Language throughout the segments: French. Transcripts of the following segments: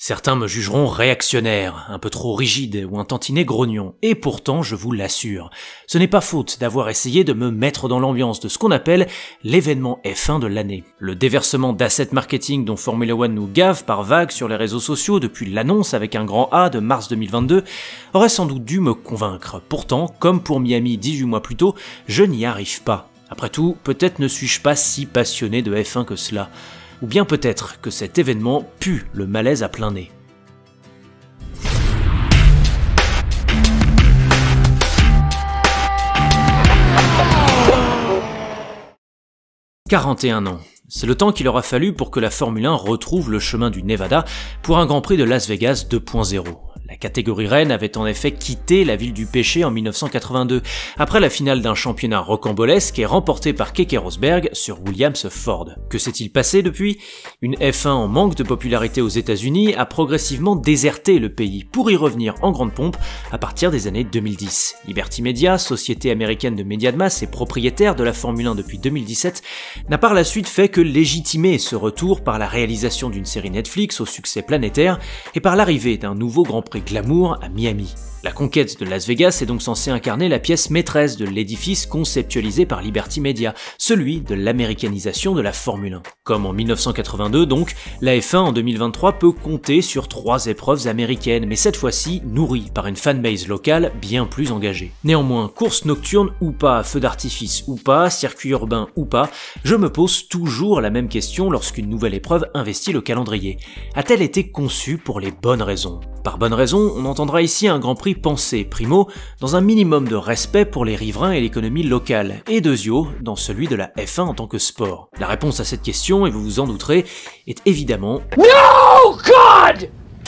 Certains me jugeront réactionnaire, un peu trop rigide ou un tantinet grognon, et pourtant je vous l'assure, ce n'est pas faute d'avoir essayé de me mettre dans l'ambiance de ce qu'on appelle l'événement F1 de l'année. Le déversement d'asset marketing dont Formula One nous gave par vagues sur les réseaux sociaux depuis l'annonce avec un grand A de mars 2022 aurait sans doute dû me convaincre. Pourtant, comme pour Miami 18 mois plus tôt, je n'y arrive pas. Après tout, peut-être ne suis-je pas si passionné de F1 que cela. Ou bien peut-être que cet événement pue le malaise à plein nez. « 41 ans. C'est le temps qu'il aura fallu pour que la Formule 1 retrouve le chemin du Nevada pour un Grand Prix de Las Vegas 2.0. La catégorie reine avait en effet quitté la ville du péché en 1982, après la finale d'un championnat rocambolesque et remporté par Keke Rosberg sur Williams Ford. Que s'est-il passé depuis? Une F1 en manque de popularité aux États-Unis a progressivement déserté le pays pour y revenir en grande pompe à partir des années 2010. Liberty Media, société américaine de médias de masse et propriétaire de la Formule 1 depuis 2017, n'a par la suite fait que légitimer ce retour par la réalisation d'une série Netflix au succès planétaire et par l'arrivée d'un nouveau Grand Prix glamour à Miami. La conquête de Las Vegas est donc censée incarner la pièce maîtresse de l'édifice conceptualisé par Liberty Media, celui de l'américanisation de la Formule 1. Comme en 1982 donc, la F1 en 2023 peut compter sur 3 épreuves américaines, mais cette fois-ci nourries par une fanbase locale bien plus engagée. Néanmoins, course nocturne ou pas, feu d'artifice ou pas, circuit urbain ou pas, je me pose toujours la même question lorsqu'une nouvelle épreuve investit le calendrier. A-t-elle été conçue pour les bonnes raisons? Par bonne raison, on entendra ici un Grand Prix pensé, primo, dans un minimum de respect pour les riverains et l'économie locale, et deuxio, dans celui de la F1 en tant que sport. La réponse à cette question, et vous vous en douterez, est évidemment No God!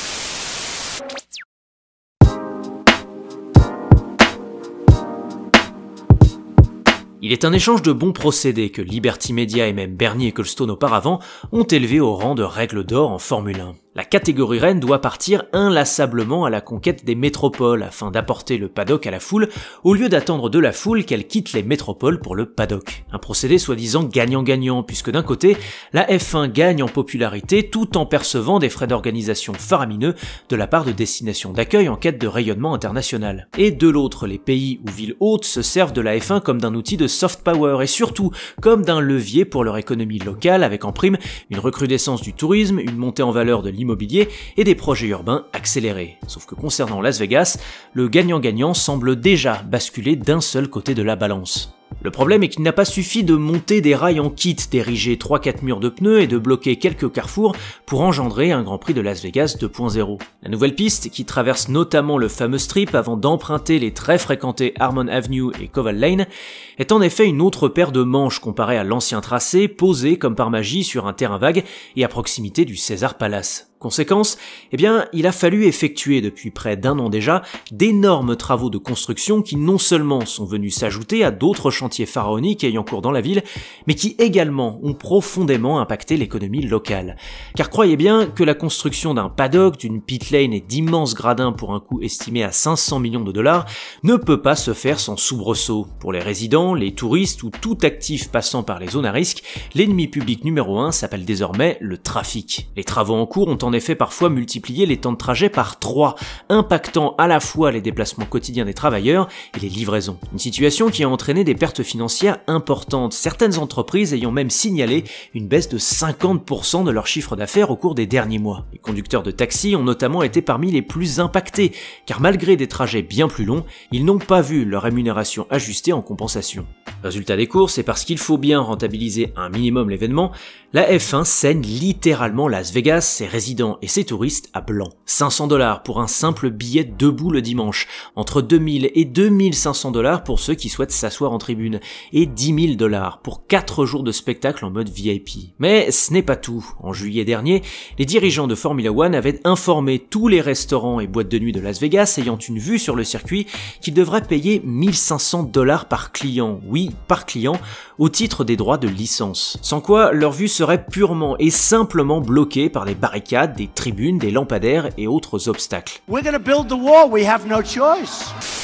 Il est un échange de bons procédés que Liberty Media et même Bernie Ecclestone auparavant ont élevé au rang de règle d'or en Formule 1. La catégorie reine doit partir inlassablement à la conquête des métropoles afin d'apporter le paddock à la foule au lieu d'attendre de la foule qu'elle quitte les métropoles pour le paddock. Un procédé soi-disant gagnant-gagnant puisque d'un côté, la F1 gagne en popularité tout en percevant des frais d'organisation faramineux de la part de destinations d'accueil en quête de rayonnement international. Et de l'autre, les pays ou villes hautes se servent de la F1 comme d'un outil de soft power et surtout comme d'un levier pour leur économie locale avec en prime une recrudescence du tourisme, une montée en valeur de l'immobilier et des projets urbains accélérés. Sauf que concernant Las Vegas, le gagnant-gagnant semble déjà basculer d'un seul côté de la balance. Le problème est qu'il n'a pas suffi de monter des rails en kit, d'ériger 3-4 murs de pneus et de bloquer quelques carrefours pour engendrer un Grand Prix de Las Vegas 2.0. La nouvelle piste, qui traverse notamment le fameux strip avant d'emprunter les très fréquentés Harmon Avenue et Koval Lane, est en effet une autre paire de manches comparée à l'ancien tracé posé comme par magie sur un terrain vague et à proximité du Caesars Palace. Conséquence, eh bien, il a fallu effectuer depuis près d'1 an déjà d'énormes travaux de construction qui non seulement sont venus s'ajouter à d'autres chantiers pharaoniques ayant cours dans la ville, mais qui également ont profondément impacté l'économie locale. Car croyez bien que la construction d'un paddock, d'une pit lane et d'immenses gradins pour un coût estimé à 500 millions de dollars ne peut pas se faire sans soubresaut. Pour les résidents, les touristes ou tout actif passant par les zones à risque, l'ennemi public numéro 1 s'appelle désormais le trafic. Les travaux en cours ont en effet parfois multiplié les temps de trajet par 3, impactant à la fois les déplacements quotidiens des travailleurs et les livraisons. Une situation qui a entraîné des pertes financières importantes, certaines entreprises ayant même signalé une baisse de 50% de leur chiffre d'affaires au cours des derniers mois. Les conducteurs de taxi ont notamment été parmi les plus impactés, car malgré des trajets bien plus longs, ils n'ont pas vu leur rémunération ajustée en compensation. Résultat des courses, et parce qu'il faut bien rentabiliser un minimum l'événement, la F1 saigne littéralement Las Vegas, ses résidents et ses touristes à blanc. 500 $ pour un simple billet debout le dimanche, entre 2000 et 2500 $ pour ceux qui souhaitent s'asseoir en tribune, et 10 000 $ pour 4 jours de spectacle en mode VIP. Mais ce n'est pas tout. En juillet dernier, les dirigeants de Formula One avaient informé tous les restaurants et boîtes de nuit de Las Vegas ayant une vue sur le circuit qu'ils devraient payer 1500 $ par client, oui, par client, au titre des droits de licence. Sans quoi, leur vue serait purement et simplement bloquée par des barricades, des tribunes, des lampadaires et autres obstacles. We're gonna build the wall, we have no choice.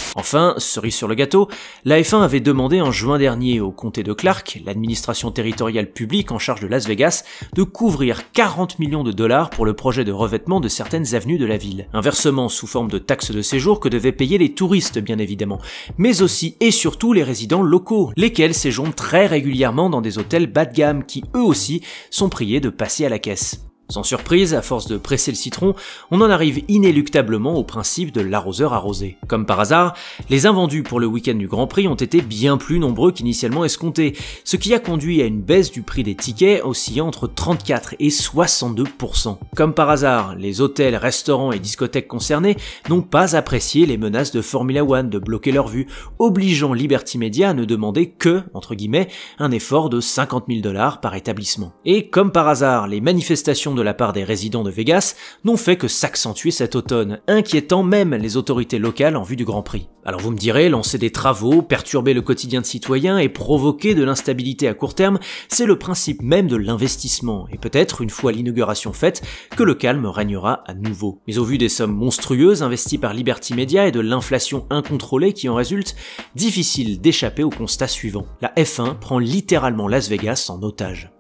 Enfin, cerise sur le gâteau, la F1 avait demandé en juin dernier au comté de Clark, l'administration territoriale publique en charge de Las Vegas, de couvrir 40 millions de dollars pour le projet de revêtement de certaines avenues de la ville. Un versement sous forme de taxe de séjour que devaient payer les touristes bien évidemment, mais aussi et surtout les résidents locaux, lesquels séjournent très régulièrement dans des hôtels bas de gamme qui eux aussi sont priés de passer à la caisse. Sans surprise, à force de presser le citron, on en arrive inéluctablement au principe de l'arroseur arrosé. Comme par hasard, les invendus pour le week-end du Grand Prix ont été bien plus nombreux qu'initialement escomptés, ce qui a conduit à une baisse du prix des tickets oscillant entre 34 et 62%. Comme par hasard, les hôtels, restaurants et discothèques concernés n'ont pas apprécié les menaces de Formula One de bloquer leur vue, obligeant Liberty Media à ne demander que, entre guillemets, un effort de 50 000 $ par établissement. Et comme par hasard, les manifestations de la part des résidents de Vegas n'ont fait que s'accentuer cet automne, inquiétant même les autorités locales en vue du Grand Prix. Alors vous me direz, lancer des travaux, perturber le quotidien de citoyens et provoquer de l'instabilité à court terme, c'est le principe même de l'investissement, et peut-être, une fois l'inauguration faite, que le calme régnera à nouveau. Mais au vu des sommes monstrueuses investies par Liberty Media et de l'inflation incontrôlée qui en résulte, difficile d'échapper au constat suivant. La F1 prend littéralement Las Vegas en otage.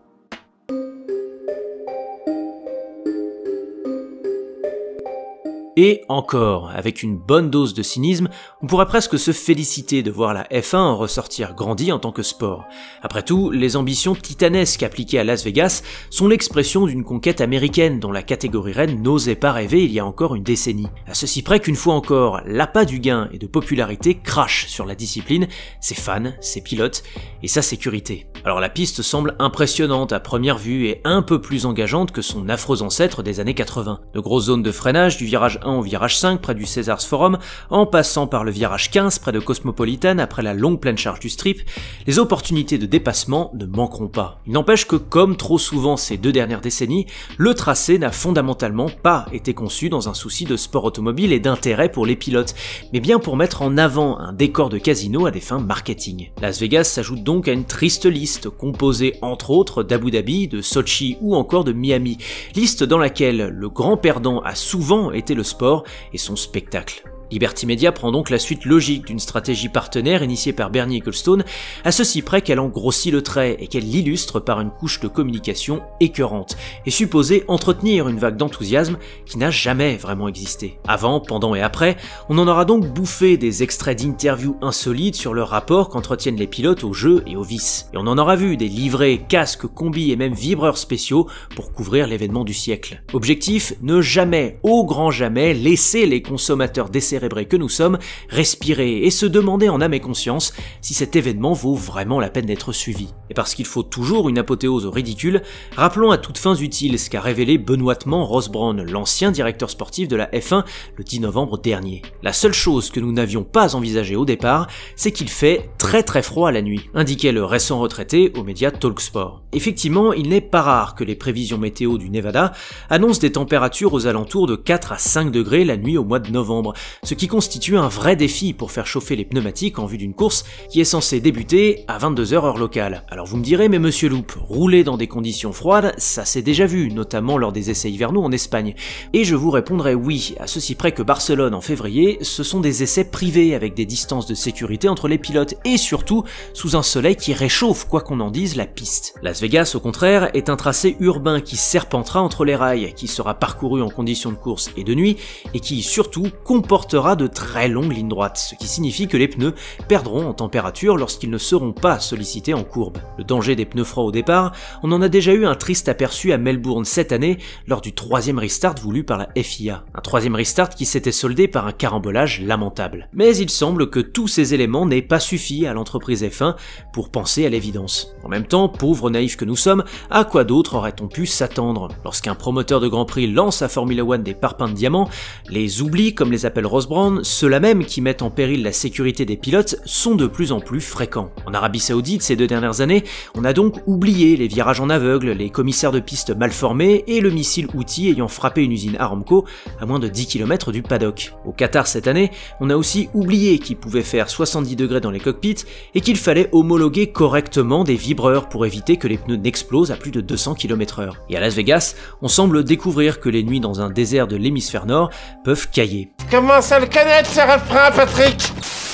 Et encore, avec une bonne dose de cynisme, on pourrait presque se féliciter de voir la F1 en ressortir grandie en tant que sport. Après tout, les ambitions titanesques appliquées à Las Vegas sont l'expression d'une conquête américaine dont la catégorie reine n'osait pas rêver il y a encore une décennie. À ceci près qu'une fois encore, l'appât du gain et de popularité crache sur la discipline, ses fans, ses pilotes et sa sécurité. Alors la piste semble impressionnante à première vue et un peu plus engageante que son affreux ancêtre des années 80. De grosses zones de freinage du virage 1 au virage 5 près du Caesars Forum, en passant par le virage 15 près de Cosmopolitan après la longue pleine charge du strip, les opportunités de dépassement ne manqueront pas. Il n'empêche que comme trop souvent ces 2 dernières décennies, le tracé n'a fondamentalement pas été conçu dans un souci de sport automobile et d'intérêt pour les pilotes, mais bien pour mettre en avant un décor de casino à des fins marketing. Las Vegas s'ajoute donc à une triste liste composée entre autres d'Abu Dhabi, de Sochi ou encore de Miami, liste dans laquelle le grand perdant a souvent été le sport et son spectacle. Liberty Media prend donc la suite logique d'une stratégie partenaire initiée par Bernie Ecclestone, à ceci près qu'elle en grossit le trait et qu'elle l'illustre par une couche de communication écœurante, et supposée entretenir une vague d'enthousiasme qui n'a jamais vraiment existé. Avant, pendant et après, on en aura donc bouffé des extraits d'interviews insolites sur le rapport qu'entretiennent les pilotes aux jeux et aux vices. Et on en aura vu des livrets, casques, combis et même vibreurs spéciaux pour couvrir l'événement du siècle. Objectif, ne jamais, au grand jamais, laisser les consommateurs décérébrés que nous sommes, respirer et se demander en âme et conscience si cet événement vaut vraiment la peine d'être suivi. Et parce qu'il faut toujours une apothéose au ridicule, rappelons à toutes fins utiles ce qu'a révélé benoîtement Ross Brawn, l'ancien directeur sportif de la F1, le 10 novembre dernier. La seule chose que nous n'avions pas envisagée au départ, c'est qu'il fait très froid la nuit, indiquait le récent retraité aux médias Talksport. Effectivement, il n'est pas rare que les prévisions météo du Nevada annoncent des températures aux alentours de 4 à 5 degrés la nuit au mois de novembre, ce qui constitue un vrai défi pour faire chauffer les pneumatiques en vue d'une course qui est censée débuter à 22h heure locale. Alors vous me direz, mais monsieur Loup, rouler dans des conditions froides, ça s'est déjà vu, notamment lors des essais hivernaux en Espagne. Et je vous répondrai oui, à ceci près que Barcelone en février, ce sont des essais privés avec des distances de sécurité entre les pilotes et surtout sous un soleil qui réchauffe, quoi qu'on en dise, la piste. Las Vegas, au contraire, est un tracé urbain qui serpentera entre les rails, qui sera parcouru en conditions de course et de nuit, et qui surtout comportera de très longues lignes droites, ce qui signifie que les pneus perdront en température lorsqu'ils ne seront pas sollicités en courbe. Le danger des pneus froids au départ, on en a déjà eu un triste aperçu à Melbourne cette année lors du 3e restart voulu par la FIA. Un 3e restart qui s'était soldé par un carambolage lamentable. Mais il semble que tous ces éléments n'aient pas suffi à l'entreprise F1 pour penser à l'évidence. En même temps, pauvres naïfs que nous sommes, à quoi d'autre aurait-on pu s'attendre? Lorsqu'un promoteur de Grand Prix lance à Formula One des parpaings de diamants, les oublis, comme les appelle Ross Brawn, ceux-là même qui mettent en péril la sécurité des pilotes, sont de plus en plus fréquents. En Arabie Saoudite, ces 2 dernières années, on a donc oublié les virages en aveugle, les commissaires de piste mal formés et le missile outil ayant frappé une usine Aramco à moins de 10 km du paddock. Au Qatar cette année, on a aussi oublié qu'il pouvait faire 70 degrés dans les cockpits et qu'il fallait homologuer correctement des vibreurs pour éviter que les pneus n'explosent à plus de 200 km/h. Et à Las Vegas, on semble découvrir que les nuits dans un désert de l'hémisphère nord peuvent cailler. Comment ça le connaître ce refrain, Patrick?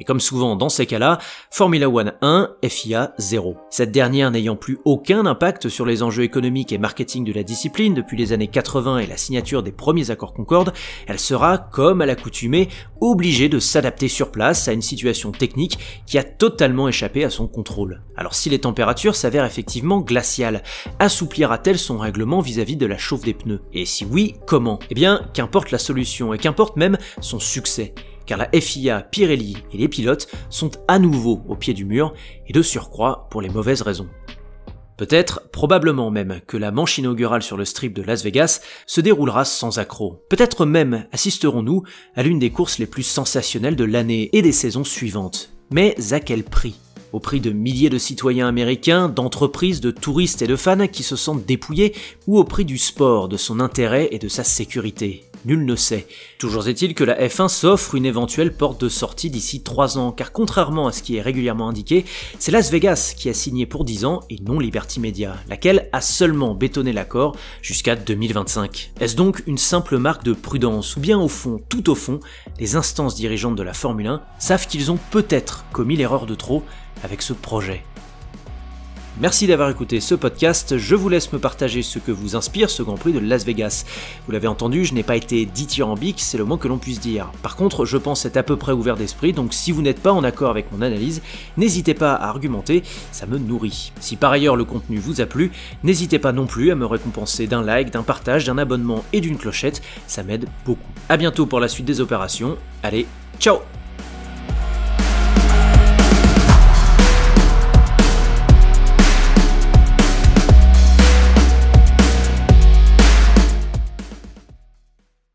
comme souvent dans ces cas-là, Formula One 1, FIA 0. Cette dernière n'ayant plus aucun impact sur les enjeux économiques et marketing de la discipline depuis les années 80 et la signature des premiers accords Concorde, elle sera, comme à l'accoutumée, obligée de s'adapter sur place à une situation technique qui a totalement échappé à son contrôle. Alors si les températures s'avèrent effectivement glaciales, assouplira-t-elle son règlement vis-à-vis de la chauffe des pneus? Et si oui, comment? Eh bien, qu'importe la solution et qu'importe même son succès, car la FIA, Pirelli et les pilotes sont à nouveau au pied du mur, et de surcroît pour les mauvaises raisons. Peut-être, probablement même, que la manche inaugurale sur le strip de Las Vegas se déroulera sans accroc. Peut-être même assisterons-nous à l'une des courses les plus sensationnelles de l'année et des saisons suivantes. Mais à quel prix ? Au prix de milliers de citoyens américains, d'entreprises, de touristes et de fans qui se sentent dépouillés, ou au prix du sport, de son intérêt et de sa sécurité? Nul ne sait. Toujours est-il que la F1 s'offre une éventuelle porte de sortie d'ici 3 ans, car contrairement à ce qui est régulièrement indiqué, c'est Las Vegas qui a signé pour 10 ans et non Liberty Media, laquelle a seulement bétonné l'accord jusqu'à 2025. Est-ce donc une simple marque de prudence, ou bien au fond, tout au fond, les instances dirigeantes de la Formule 1 savent qu'ils ont peut-être commis l'erreur de trop avec ce projet? Merci d'avoir écouté ce podcast, je vous laisse me partager ce que vous inspire ce Grand Prix de Las Vegas. Vous l'avez entendu, je n'ai pas été dithyrambique, c'est le moins que l'on puisse dire. Par contre, je pense être à peu près ouvert d'esprit, donc si vous n'êtes pas en accord avec mon analyse, n'hésitez pas à argumenter, ça me nourrit. Si par ailleurs le contenu vous a plu, n'hésitez pas non plus à me récompenser d'un like, d'un partage, d'un abonnement et d'une clochette, ça m'aide beaucoup. A bientôt pour la suite des opérations, allez, ciao!